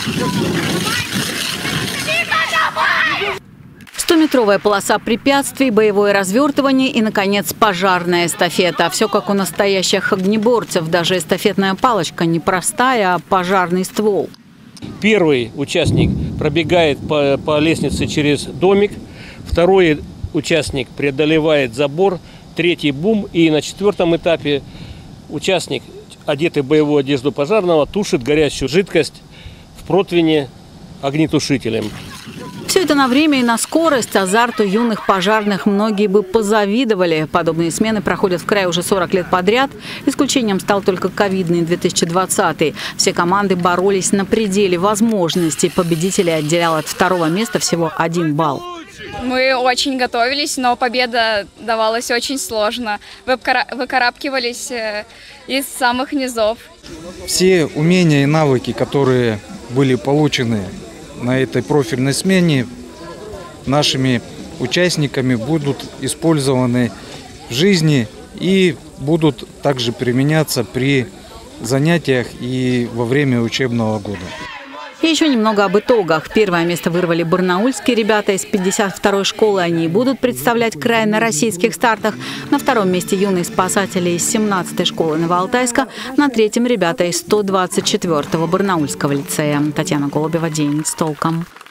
100-метровая полоса препятствий, боевое развертывание и, наконец, пожарная эстафета. Все как у настоящих огнеборцев. Даже эстафетная палочка не простая, а пожарный ствол. Первый участник пробегает по лестнице через домик. Второй участник преодолевает забор. Третий бум. И на 4-м этапе участник, одетый в боевую одежду пожарного, тушит горящую жидкость в противне огнетушителем. Все это на время и на скорость. Азарту юных пожарных многие бы позавидовали. Подобные смены проходят в крае уже 40 лет подряд. Исключением стал только ковидный 2020. Все команды боролись на пределе возможностей. Победителей отделял от 2-го места всего 1 балл. Мы очень готовились, но победа давалась очень сложно. Выкарабкивались из самых низов. Все умения и навыки, которые были получены на этой профильной смене, нашими участниками будут использованы в жизни и будут также применяться при занятиях и во время учебного года. И еще немного об итогах. Первое место вырвали барнаульские ребята из 52-й школы. Они будут представлять край на российских стартах. На 2-м месте юные спасатели из 17-й школы Новоалтайска. На 3-м ребята из 124-го барнаульского лицея. Татьяна Голубева, «День с толком».